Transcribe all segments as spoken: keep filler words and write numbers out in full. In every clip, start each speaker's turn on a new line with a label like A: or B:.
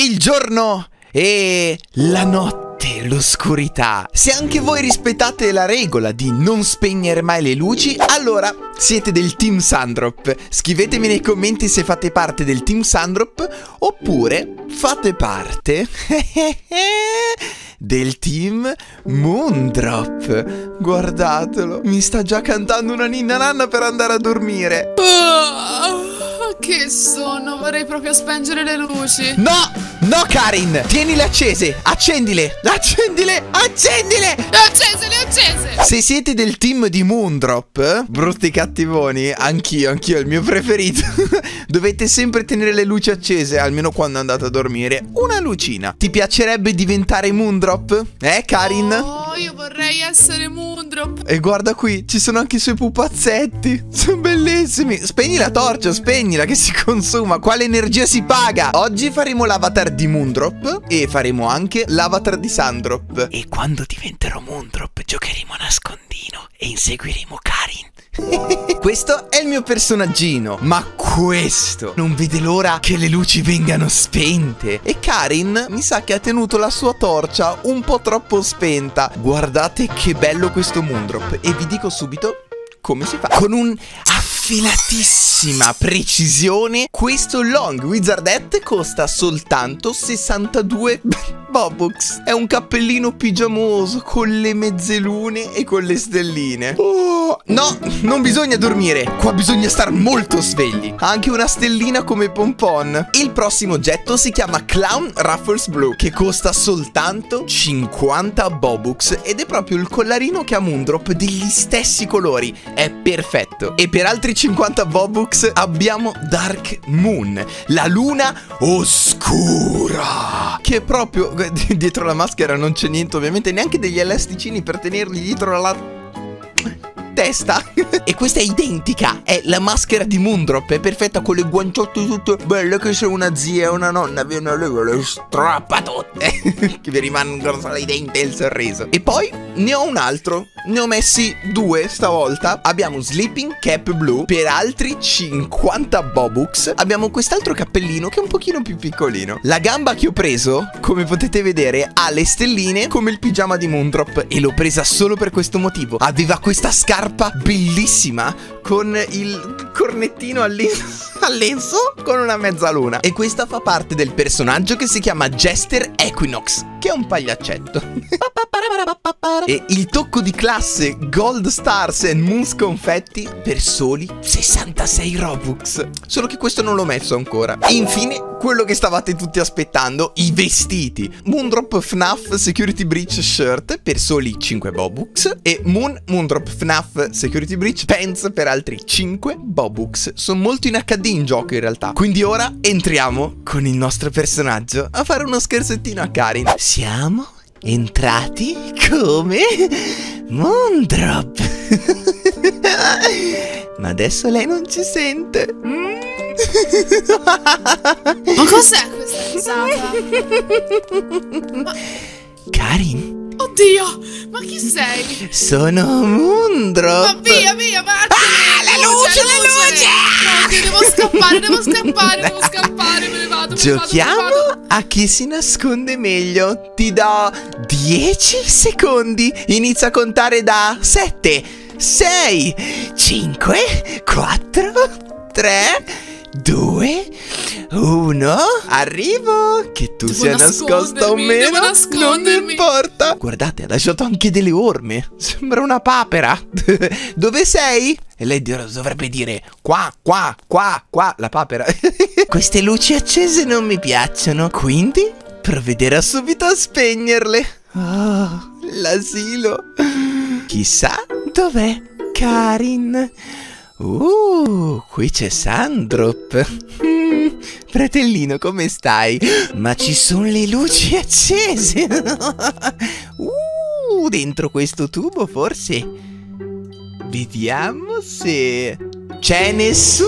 A: il giorno e la notte. L'oscurità. Se anche voi rispettate la regola di non spegnere mai le luci, allora siete del team Sandrop. Scrivetemi nei commenti se fate parte del team Sandrop oppure fate parte del team Moondrop. Guardatelo, mi sta già cantando una ninna nanna per andare a dormire.
B: Oh, che sonno, vorrei proprio spengere le luci.
A: No! No, Karin! Tienile accese! Accendile! Accendile! Accendile!
B: Le ho accese, le ho accese!
A: Se siete del team di Moondrop, brutti cattivoni, anch'io, anch'io, il mio preferito. Dovete sempre tenere le luci accese, almeno quando andate a dormire. Una lucina. Ti piacerebbe diventare Moondrop? Eh, Karin?
B: Oh, io vorrei essere Moondrop.
A: E guarda qui, ci sono anche i suoi pupazzetti. Sono bellissimi. Spegni la torcia, spegnila che si consuma. Quale energia si paga? Oggi faremo l'avatar di Moondrop e faremo anche l'avatar di Sandrop. E quando diventerò Moondrop giocheremo a nascondino e inseguiremo Karin. Questo è il mio personaggino, ma questo non vede l'ora che le luci vengano spente. E Karin mi sa che ha tenuto la sua torcia un po' troppo spenta. Guardate che bello questo Moondrop. E vi dico subito come si fa. Con un affilatissima precisione, questo Long Wizard Hat costa soltanto sessantadue Bobux. È un cappellino pigiamoso con le mezzelune e con le stelline. Oh, no, non bisogna dormire. Qua bisogna star molto svegli. Ha anche una stellina come pompon. Il prossimo oggetto si chiama Clown Ruffles Blue, che costa soltanto cinquanta Bobux ed è proprio il collarino che ha Moondrop degli stessi colori. È perfetto. E per altri cinquanta Bobux abbiamo Dark Moon, la luna oscura, che è proprio dietro la maschera non c'è niente, ovviamente, neanche degli elasticini per tenerli dietro la testa. E questa è identica, è la maschera di Moondrop, è perfetta con le guanciotte tutte belle, che se una zia e una nonna viene lì le strappa tutte che vi rimangono solo i denti e il sorriso. E poi ne ho un altro, ne ho messi due stavolta. Abbiamo Sleeping Cap Blue per altri cinquanta Bobux. Abbiamo quest'altro cappellino che è un pochino più piccolino. La gamba che ho preso, come potete vedere, ha le stelline come il pigiama di Moondrop e l'ho presa solo per questo motivo. Aveva questa scarpa bellissima con il cornettino all'enso con una mezzaluna. E questa fa parte del personaggio che si chiama Jester Equinox, che è un pagliaccetto. E il tocco di classe Gold Stars and Moons Confetti per soli sessantasei Robux. Solo che questo non l'ho messo ancora. E infine quello che stavate tutti aspettando, i vestiti. Moondrop F N A F Security Breach Shirt per soli cinque Bobux e Moon Moondrop F N A F Security Breach Pants per altri cinque Bobux. Sono molto in H D in gioco in realtà. Quindi ora entriamo con il nostro personaggio a fare uno scherzettino a Karin. Siamo entrati come Moondrop. Ma adesso lei non ci sente. mm.
B: Ma cos'è questa risata? Ma...
A: Karin?
B: Oddio, ma chi sei?
A: Sono Moondrop.
B: Ma via, via, vattene.
A: Ah, la luce, la luce.
B: No, che devo scappare, devo scappare, devo scappare, me ne vado.
A: Giochiamo
B: me ne vado, me ne vado.
A: a chi si nasconde meglio. Ti do dieci secondi. Inizia a contare da sette, sei, cinque, quattro, tre, due, uno. Arrivo. Che tu
B: Devo
A: sia nascosta o meno,
B: devo
A: non mi
B: nascondermi.
A: importa. Guardate, ha lasciato anche delle orme. Sembra una papera. Dove sei? E lei dovrebbe dire qua, qua, qua, qua. La papera. Queste luci accese non mi piacciono, quindi provvederò subito a spegnerle. Oh, l'asilo. Chissà dov'è Karin. Uh, qui c'è Sandrop. mm, Fratellino, come stai? Ma ci sono le luci accese. Uh, dentro questo tubo forse. Vediamo se c'è nessuno.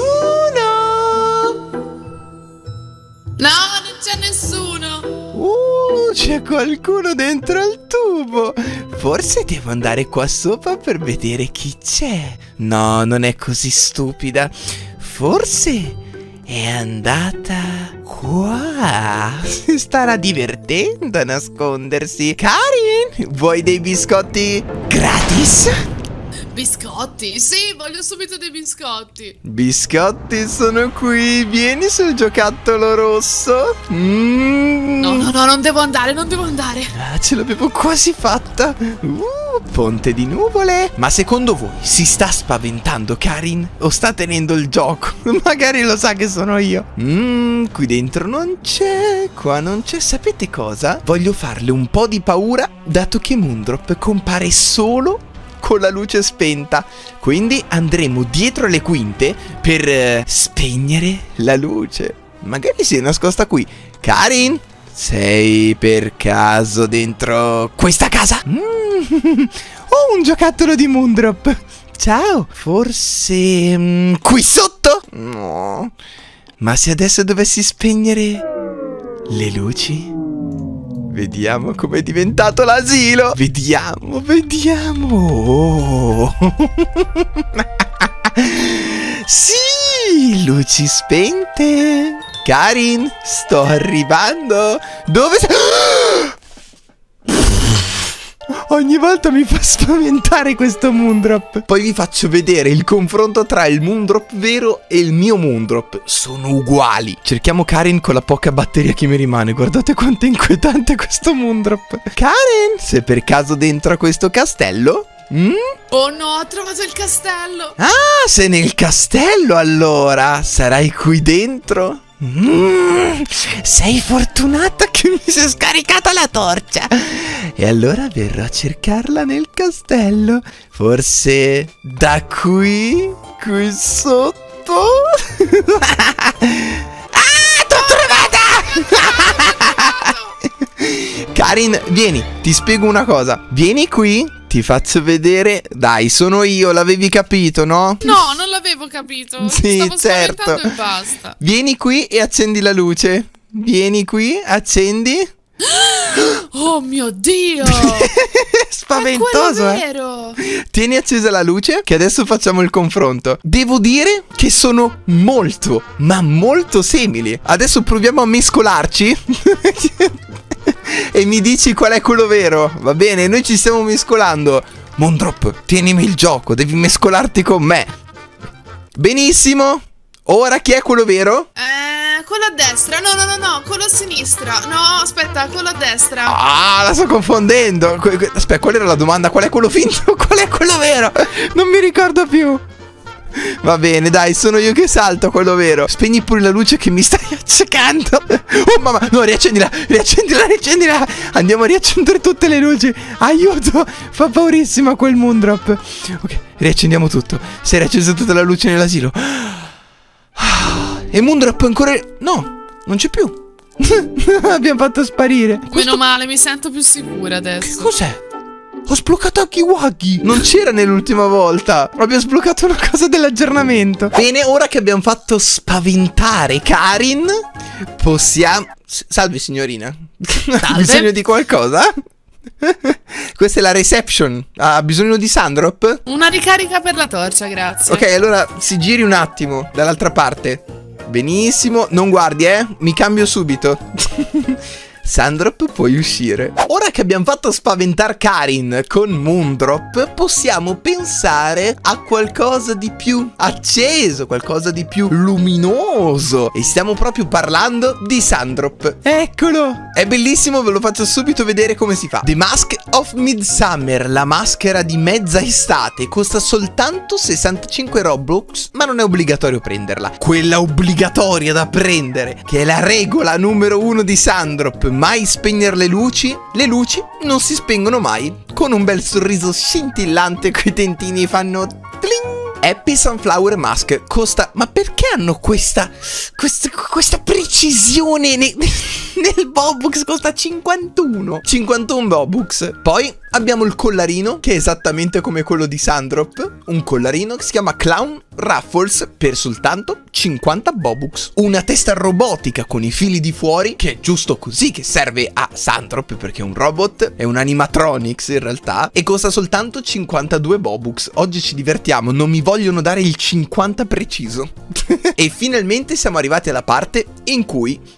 B: No, non c'è nessuno.
A: Uh, c'è qualcuno dentro al tubo. Forse devo andare qua sopra per vedere chi c'è. No, non è così stupida. Forse è andata Qua si starà divertendo a nascondersi. Karin, vuoi dei biscotti gratis?
B: Biscotti? Sì, voglio subito dei biscotti.
A: Biscotti sono qui. Vieni sul giocattolo rosso. Mm.
B: No, no, no, non devo andare, non devo andare.
A: Ah, ce l'avevo quasi fatta. Uh, ponte di nuvole. Ma secondo voi si sta spaventando Karin o sta tenendo il gioco? Magari lo sa che sono io. Mmm, qui dentro non c'è. Qua non c'è. Sapete cosa? Voglio farle un po' di paura, dato che Moondrop compare solo con la luce spenta. Quindi andremo dietro le quinte per uh, spegnere la luce. Magari si è nascosta qui. Karin, sei per caso dentro questa casa? Mm, ho un giocattolo di Moondrop. Ciao. Forse mm, qui sotto? No. Ma se adesso dovessi spegnere le luci? Vediamo com'è diventato l'asilo. Vediamo, vediamo. Oh. Sì, luci spente. Karin, sto arrivando. Dove sei? Ogni volta mi fa spaventare questo Moondrop. Poi vi faccio vedere il confronto tra il Moondrop vero e il mio Moondrop. Sono uguali. Cerchiamo Karin con la poca batteria che mi rimane. Guardate quanto è inquietante questo Moondrop. Karin, sei per caso dentro a questo castello? Mm?
B: Oh no, ho trovato il castello.
A: Ah, sei nel castello allora. Sarai qui dentro? Mm, sei fortunata che mi sei scaricata la torcia. E allora verrò a cercarla nel castello. Forse da qui? Qui sotto? Ah, t'ho trovata! Karin, vieni, ti spiego una cosa. Vieni qui, ti faccio vedere. Dai, sono io, l'avevi capito, no?
B: No, non l'avevo capito.
A: Sì,
B: Stavo
A: certo.
B: spaventando e basta.
A: Vieni qui e accendi la luce. Vieni qui, accendi.
B: Oh mio Dio!
A: Spaventoso,
B: È
A: eh?
B: vero.
A: Tieni accesa la luce, che adesso facciamo il confronto. Devo dire che sono molto, ma molto simili. Adesso proviamo a mescolarci. E mi dici qual è quello vero. Va bene, noi ci stiamo mescolando. Moondrop, tienimi il gioco, devi mescolarti con me. Benissimo. Ora chi è quello vero?
B: Eh, quello a destra. No, no, no, no, quello a sinistra. No, aspetta, quello a destra.
A: Ah, la sto confondendo. Aspetta, qual era la domanda? Qual è quello finto? Qual è quello vero? Non mi ricordo più. Va bene, dai, sono io che salto, quello vero. Spegni pure la luce che mi stai accecando. Oh mamma, no, riaccendila, riaccendila, riaccendila. Andiamo a riaccendere tutte le luci. Aiuto, fa paurissimo quel Moondrop. Ok, riaccendiamo tutto. Si è riaccesa tutta la luce nell'asilo. E Moondrop ancora... No, non c'è più. Abbiamo fatto sparire.
B: Meno
A: Questo...
B: male, mi sento più sicura adesso.
A: Che cos'è? Ho sbloccato Huggy Wuggy. Non c'era nell'ultima volta. Abbiamo sbloccato una cosa dell'aggiornamento. Bene, ora che abbiamo fatto spaventare Karin, possiamo... Salve signorina. Ha bisogno di qualcosa? Questa è la reception. Ha bisogno di Sandrop?
B: Una ricarica per la torcia, grazie.
A: Ok, allora si giri un attimo dall'altra parte. Benissimo. Non guardi, eh. Mi cambio subito. Sandrop, puoi uscire. Ora che abbiamo fatto spaventare Karin con Moondrop, possiamo pensare a qualcosa di più acceso, qualcosa di più luminoso. E stiamo proprio parlando di Sandrop. Eccolo! È bellissimo, ve lo faccio subito vedere come si fa. The Mask of Midsummer, la maschera di mezza estate. Costa soltanto sessantacinque Robux, ma non è obbligatorio prenderla. Quella obbligatoria da prendere, che è la regola numero uno di Sandrop: mai spegnere le luci. Le luci non si spengono mai. Con un bel sorriso scintillante, quei dentini fanno tling. Happy Sunflower Mask costa... Ma perché hanno questa... Questa, questa precisione ne, nel Bobux? Costa cinquantuno. cinquantuno Bobux. Poi abbiamo il collarino, che è esattamente come quello di Sandrop. Un collarino che si chiama Clown Ruffles, per soltanto cinquanta Bobux. Una testa robotica con i fili di fuori, che è giusto così, che serve a Sandrop perché è un robot, è un animatronics in realtà, e costa soltanto cinquantadue Bobux. Oggi ci divertiamo, non mi vogliono dare il cinquanta preciso. E finalmente siamo arrivati alla parte in cui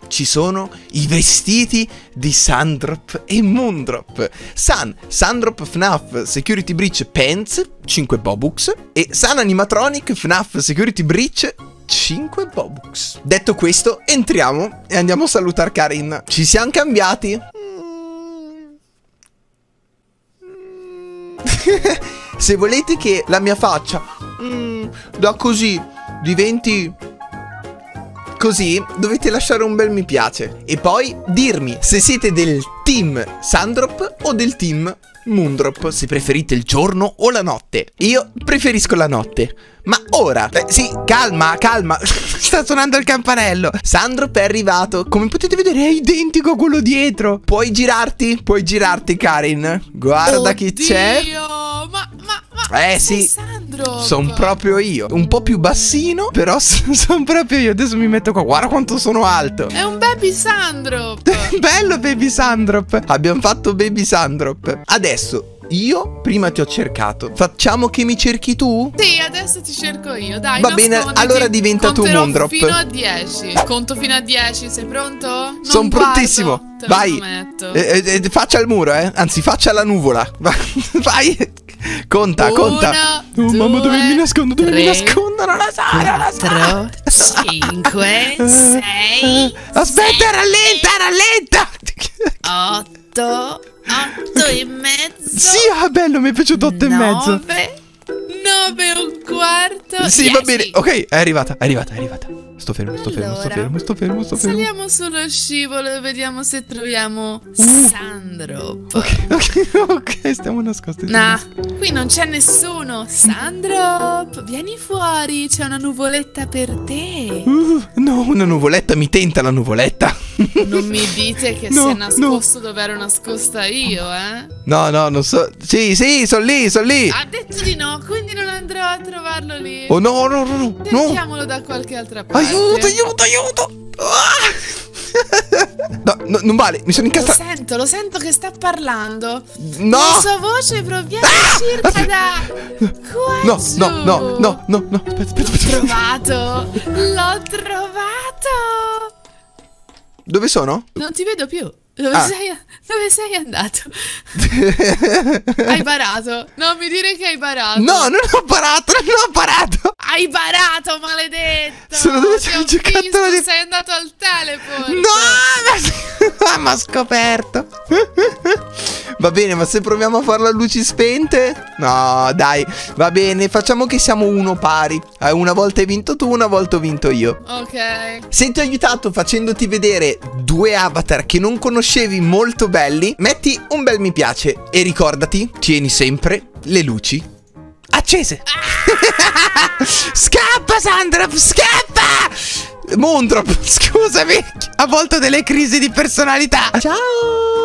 A: ci sono i vestiti di Sandrop e Moondrop. Sun, Sandrop F N A F Security Breach Pants, cinque Bobux. E Sun Animatronic F N A F Security Breach, cinque Bobux. Detto questo, entriamo e andiamo a salutare Karin. Ci siamo cambiati? Se volete che la mia faccia mm, da così diventi così, dovete lasciare un bel mi piace. E poi dirmi se siete del team Sandrop o del team Moondrop, se preferite il giorno o la notte. Io preferisco la notte. Ma ora, eh, sì, calma, calma. Sta suonando il campanello. Sandrop è arrivato. Come potete vedere è identico a quello dietro. Puoi girarti? Puoi girarti, Karin? Guarda
B: Oddio,
A: chi c'è.
B: Ma, ma, ma
A: Eh sì,
B: Sandrop.
A: sono proprio io. Un po' più bassino, però sono proprio io. Adesso mi metto qua. Guarda quanto sono alto.
B: È un baby Sandrop.
A: Bello Baby Sandrop. Abbiamo fatto Baby Sandrop. Adesso io prima ti ho cercato. Facciamo che mi cerchi tu?
B: Sì, adesso ti cerco io. Dai,
A: Va bene,
B: nasconditi.
A: allora diventa tu
B: Conterò
A: Moondrop.
B: fino a dieci. Conto fino a dieci, sei pronto? Non
A: Sono
B: guardo,
A: prontissimo.
B: te lo
A: Vai.
B: prometto.
A: Eh, eh, faccia al muro, eh. Anzi, faccia alla nuvola. Vai. Conta, conta.
B: Uno,
A: Oh, mamma, dove
B: due,
A: mi nascondo? Dove mi
B: tre,
A: nascondo? Non la so, non la so.
B: quattro, cinque, sei,
A: Aspetta,
B: sette,
A: rallenta, rallenta.
B: otto, otto e mezzo.
A: Sì, ah, bello, mi è piaciuto otto e mezzo.
B: nove, nove e un quarto.
A: Sì,
B: dieci.
A: va bene. Ok, è arrivata, è arrivata, è arrivata. Sto fermo, sto fermo, sto
B: Allora,
A: fermo, sto fermo, sto fermo.
B: Saliamo sullo scivolo e vediamo se troviamo
A: Uh.
B: Sandrop.
A: Ok, ok, ok, stiamo nascosti.
B: Nah, qui non c'è nessuno. Sandrop, vieni fuori, c'è una nuvoletta per te.
A: Uh, no, una nuvoletta, mi tenta la nuvoletta.
B: Non mi dite che
A: No,
B: si è nascosto dove ero nascosta io, eh?
A: No, no, non so. Sì, sì, sono lì, sono lì.
B: Ha detto di no, quindi non andrò a trovarlo lì.
A: Oh no, no, no, no.
B: Cerchiamolo da qualche altra parte.
A: Aiuto, aiuto, aiuto. Ah! No, no, non vale, mi sono
B: Lo
A: incastrato.
B: sento, lo sento che sta parlando.
A: No.
B: La sua voce proviene circa da qua
A: No,
B: giù.
A: no, no, no, no, no. Aspetta, aspetta,
B: L'ho
A: aspetta.
B: trovato, l'ho trovato.
A: Dove sono?
B: Non ti vedo più. Dove,
A: Ah.
B: sei, dove sei andato? Hai barato. Non mi dire che hai barato.
A: No, non ho parato, non ho parato.
B: Hai barato, maledetto.
A: Sono dove
B: Ti
A: c'è
B: ho
A: il giocattolo
B: visto,
A: di-
B: sei andato al teleport.
A: No, ma ho scoperto. Va bene, ma se proviamo a farlo a luci spente? No, dai, va bene, facciamo che siamo uno pari. Eh, Una volta hai vinto tu, una volta ho vinto io.
B: Ok.
A: Se ti ho aiutato facendoti vedere due avatar che non conoscevi molto belli, metti un bel mi piace e ricordati, tieni sempre le luci accese. Scappa, Sandrop, scappa! Moondrop, scusami, a volte ho delle crisi di personalità. Ciao!